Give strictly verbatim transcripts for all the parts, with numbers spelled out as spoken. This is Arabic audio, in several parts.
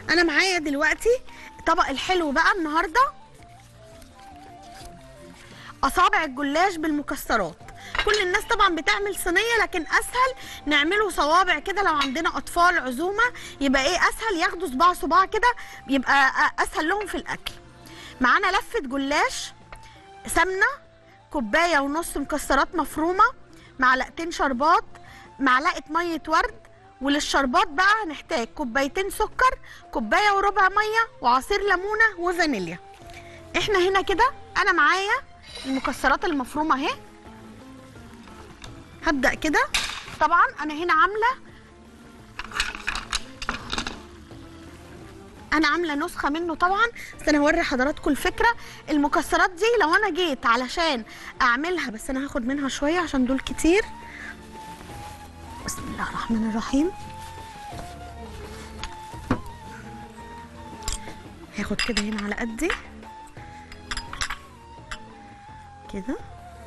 انا معايا دلوقتي طبق الحلو بقى النهارده، اصابع الجلاش بالمكسرات. كل الناس طبعا بتعمل صينيه، لكن اسهل نعمله صوابع كده. لو عندنا اطفال عزومه يبقى ايه اسهل، ياخدوا صباع صباع كده يبقى اسهل لهم في الاكل. معانا لفه جلاش، سمنه، كوبايه ونص مكسرات مفرومه، معلقتين شربات، معلقه ميه ورد، وللشربات بقى هنحتاج كوبايتين سكر، كوبايه وربع ميه، وعصير ليمونه وفانيليا. احنا هنا كده انا معايا المكسرات المفرومه اهي. هبدأ كده. طبعا انا هنا عامله انا عامله نسخه منه طبعا، بس انا هوري حضراتكم الفكره. المكسرات دي لو انا جيت علشان اعملها، بس انا هاخد منها شويه عشان دول كتير. بسم الله الرحمن الرحيم. هاخد كده هنا على قدي كده.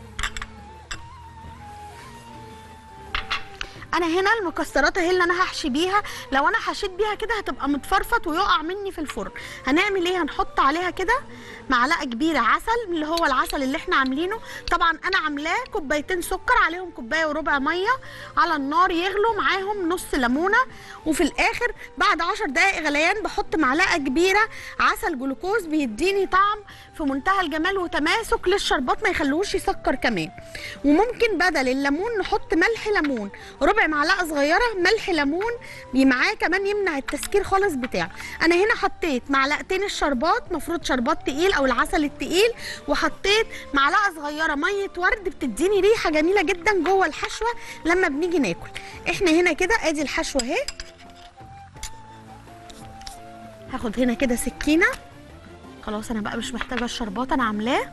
انا هنا المكسرات اهي اللي انا هحشي بيها. لو انا حشيت بيها كده هتبقى متفرفط ويقع مني في الفرن. هنعمل ايه؟ هنحط عليها كده معلقه كبيره عسل، اللي هو العسل اللي احنا عاملينه. طبعا انا عاملاه كوبايتين سكر عليهم كوبايه وربع ميه على النار يغلوا، معاهم نص ليمونه، وفي الاخر بعد عشر دقائق غليان بحط معلقه كبيره عسل جلوكوز، بيديني طعم في منتهى الجمال وتماسك للشربات، ما يخلوش يسكر كمان. وممكن بدل الليمون نحط ملح ليمون، ربع معلقه صغيره ملح ليمون معاه كمان يمنع التسكير خالص بتاعه. انا هنا حطيت معلقتين الشربات، مفروض شربات تقيل او العسل التقيل، وحطيت معلقه صغيره ميه ورد بتديني ريحه جميله جدا جوه الحشوه لما بنيجي ناكل. احنا هنا كده ادي الحشوه اهي. هاخد هنا كده سكينه. خلاص انا بقى مش محتاجه الشربات، انا عاملاه.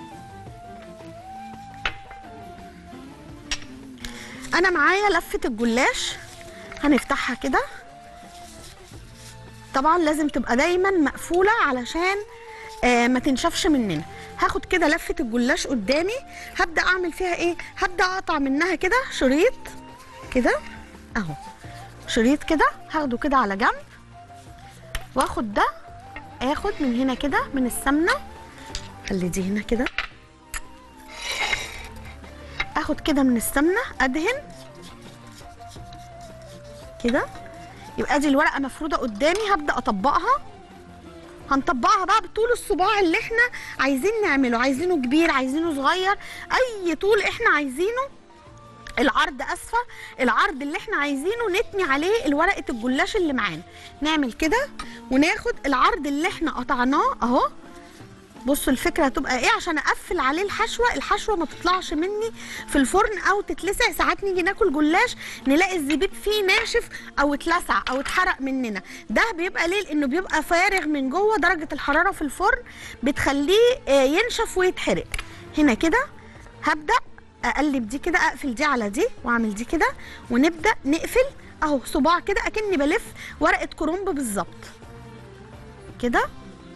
انا معايا لفه الجلاش، هنفتحها كده. طبعا لازم تبقى دايما مقفوله علشان آه ما تنشفش مننا. هاخد كده لفه الجلاش قدامي، هبدا اعمل فيها ايه؟ هبدا اقطع منها كده شريط كده اهو، شريط كده هاخده كده على جنب، واخد ده اخد من هنا كده من السمنه، خلي دي هنا كده، اخد كده من السمنه ادهن كده. يبقى دي الورقه مفروده قدامي، هبدا اطبقها. هنطبقها بقى بطول الصباع اللي احنا عايزين نعمله، عايزينه كبير عايزينه صغير، اي طول احنا عايزينه. العرض اسفه، العرض اللي احنا عايزينه نتني عليه الورقه الجلاش اللي معانا. نعمل كده وناخد العرض اللي احنا قطعناه اهو. بصوا الفكره هتبقى ايه عشان اقفل عليه الحشوه، الحشوه ما تطلعش مني في الفرن او تتلسع. ساعات نيجي ناكل جلاش نلاقي الزبيب فيه ناشف او اتلسع او اتحرق مننا. ده بيبقى ليه؟ لانه بيبقى فارغ من جوه، درجه الحراره في الفرن بتخليه ينشف ويتحرق. هنا كده هبدا اقلب دي كده، اقفل دي على دي واعمل دي كده، ونبدا نقفل اهو صباع كده اكني بلف ورقه كرنب بالظبط كده.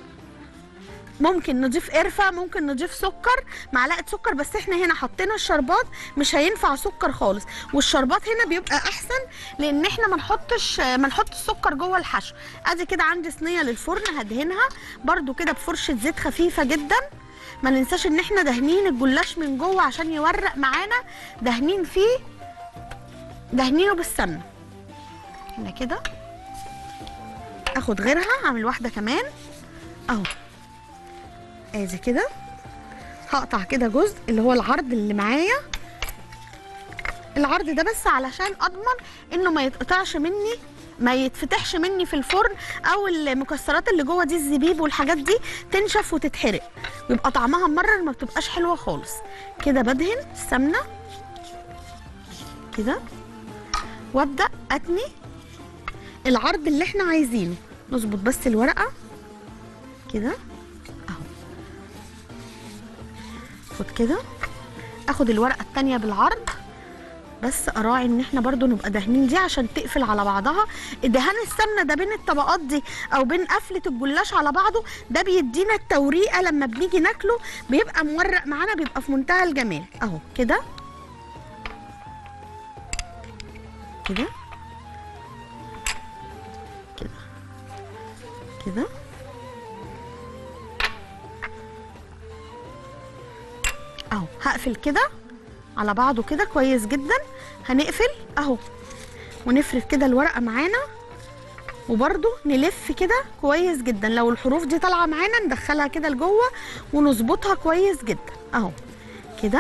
ممكن نضيف قرفه، ممكن نضيف سكر، معلقه سكر، بس احنا هنا حطينا الشربات مش هينفع سكر خالص. والشربات هنا بيبقى احسن لان احنا ما نحطش ما نحطش السكر جوه الحشو. ادي كده عندي صينيه للفرن هدهنها برده كده بفرشه زيت خفيفه جدا. ما ننساش ان احنا دهنين الجلاش من جوه عشان يورق معانا، دهنين فيه دهنينه بالسمنه. هنا كده اخد غيرها، اعمل واحده كمان اهو. ادي كده هقطع كده جزء اللي هو العرض اللي معايا، العرض ده بس علشان اضمن انه ما يتقطعش مني، ما يتفتحش مني في الفرن، او المكسرات اللي جوه دي الزبيب والحاجات دي تنشف وتتحرق ويبقى طعمها مرر ما بتبقاش حلوه خالص. كده بدهن السمنه كده وابدا اتني العرض اللي احنا عايزينه. نظبط بس الورقه كده اهو. اخد كده، اخد الورقه التانيه بالعرض، بس اراعي ان احنا برضو نبقى دهنين دي عشان تقفل على بعضها. دهان السمنه ده بين الطبقات دي او بين قفله الجلاش على بعضه ده بيدينا التوريقه، لما بنيجي ناكله بيبقى مورق معانا، بيبقى في منتهى الجمال اهو كده كده كده. كده اهو. هقفل كده على بعضه كده كويس جدا. هنقفل اهو ونفرد كده الورقه معانا، وبرده نلف كده كويس جدا. لو الحروف دي طالعه معانا ندخلها كده لجوه ونظبطها كويس جدا اهو كده.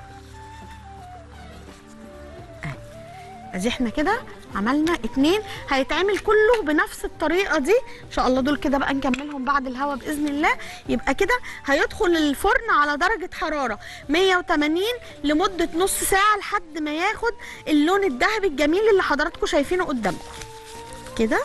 ادي احنا كده عملنا اتنين، هيتعمل كله بنفس الطريقه دي ان شاء الله. دول كده بقى نكملهم بعد الهوا باذن الله. يبقى كده هيدخل الفرن على درجه حراره مية وتمانين لمده نص ساعه لحد ما ياخد اللون الذهبي الجميل اللي حضراتكم شايفينه قدامكم كده.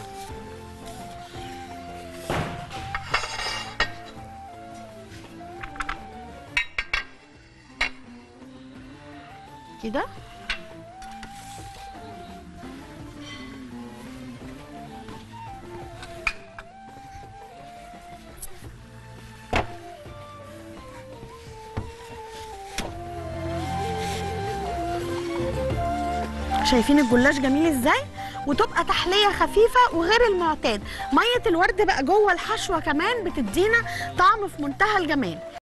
كده شايفين الجلاش جميل ازاي؟ وتبقى تحليه خفيفه وغير المعتاد. ميه الورد بقى جوه الحشوه كمان بتدينا طعم في منتهى الجمال.